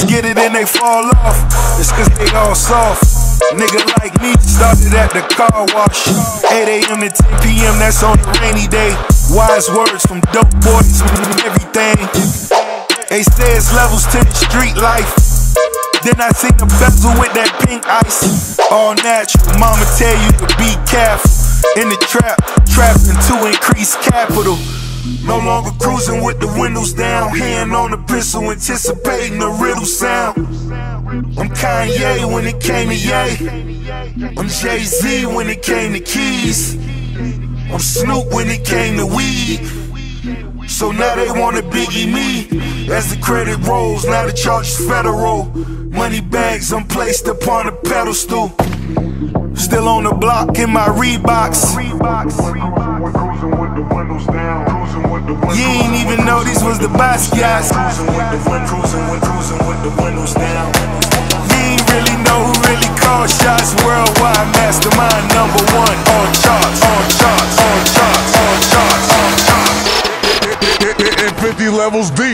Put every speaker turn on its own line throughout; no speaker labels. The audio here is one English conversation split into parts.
niggas get it and they fall off. It's cause they all soft. Nigga like me started at the car wash. 8 AM to 10 PM, that's on a rainy day. Wise words from dope boys and everything. They say it's levels to the street life. Then I seen the bezel with that pink ice. All natural, mama tell you to be careful. In the trap, trapping to increase capital. No longer cruising with the windows down. Hand on the pistol, anticipating the riddle sound. I'm Kanye when it came to Ye. I'm Jay-Z when it came to keys. I'm Snoop when it came to weed. So now they wanna Biggie me. As the credit rolls, now the charge is federal. Money bags, I'm placed upon a pedestal. Still on the block in my Reeboks. You ain't even know these was the Basquiat's. You ain't really know who really called shots. Worldwide mastermind #1 on charts, on charts, on charts, on charts, on charts.
And 50 levels deep.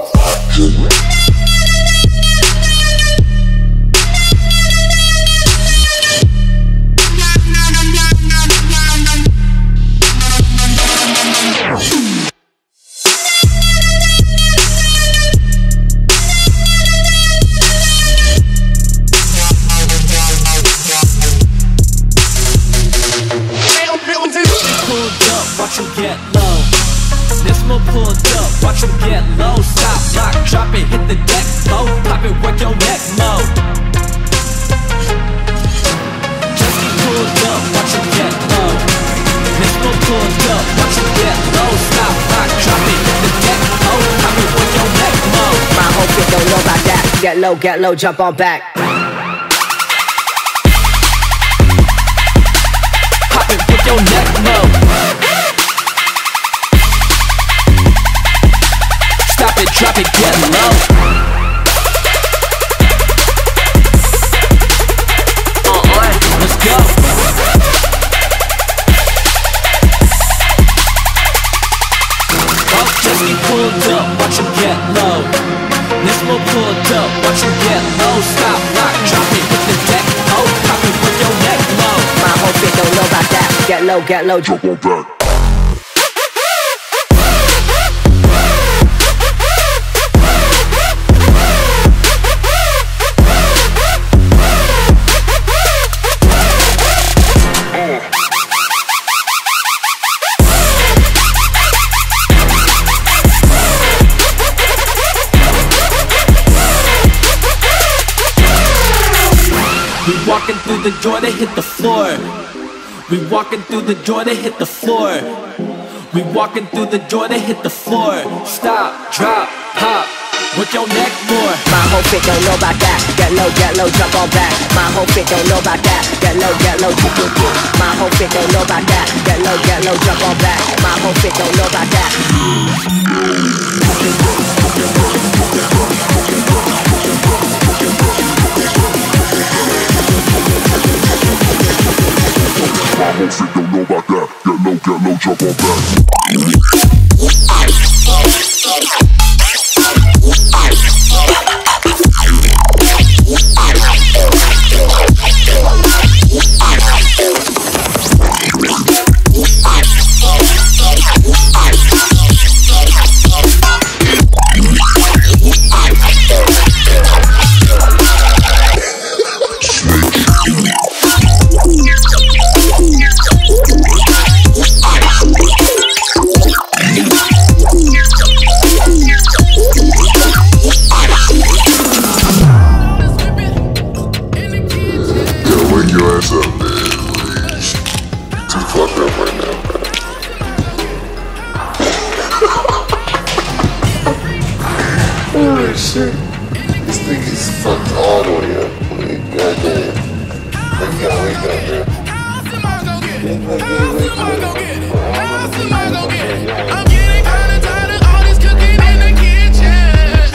Watch him get low. Nismo pulled up, watch him get low. Stop, lock, drop it, hit the deck, low. Pop it, work your neck, low. Just pulled up, watch him get low. Nismo pulled up, watch him get low. Stop, lock, drop it, hit the deck, low. Pop it, work your neck, low.
My whole kid don't know about that. Get low, jump on back.
Pop it, work your neck, low. Stop it, drop it, get low. Let's go. Oh, Jesse pulled up, watch him get low. Nismo pulled up, watch him get low. Stop, lock, drop it, hit the deck. Oh, pop it with your neck low.
My whole kid don't know about that. Get low, jump on back.
Walking through the door, they hit the floor. We walking through the door, they hit the floor. We walking through the door, they hit the floor. Stop, drop, pop, with your neck more.
My whole fit don't know about that. Get low, jump on back. My whole fit don't know about that. Get low, my whole fit don't know about that. Get low, jump on back. My whole fit don't know about that.
My whole shit don't know about that. Get low, jump on back. Shit. This thing is fucked all the way up. Goddamn. Wake up,
I'm getting kinda tired of all this cooking in the kitchen.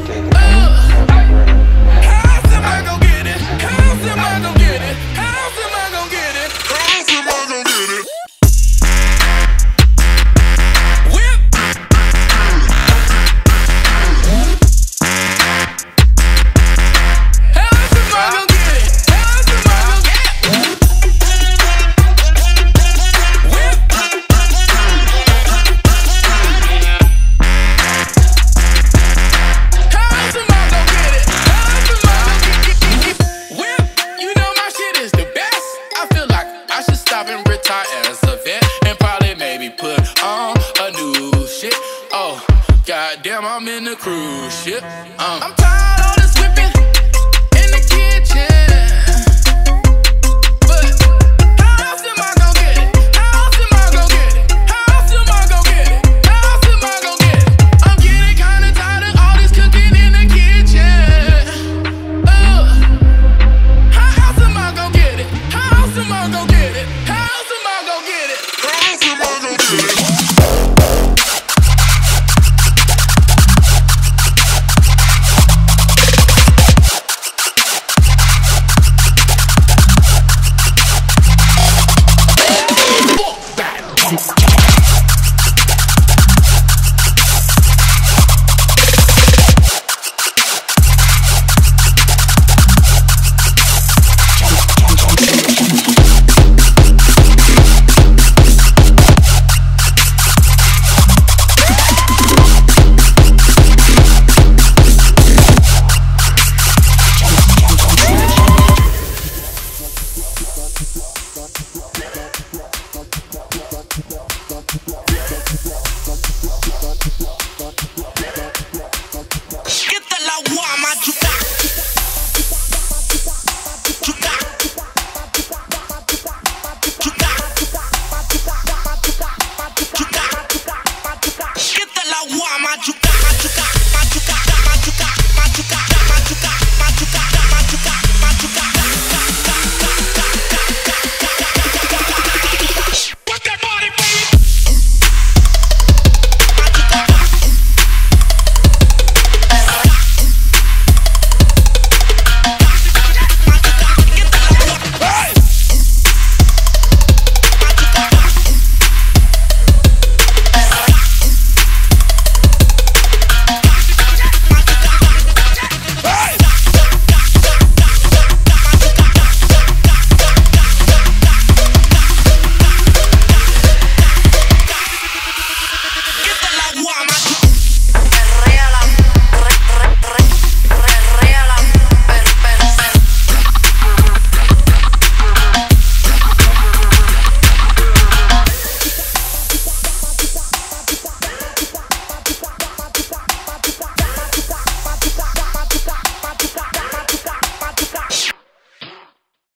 How's am I gon' get it? How's am I gon' get it? How's am I gon' get it? How's am I gon' get it? Whip. retire as a vet and probably maybe put on a new shit. Oh, goddamn, I'm in the cruise ship. I'm tired of this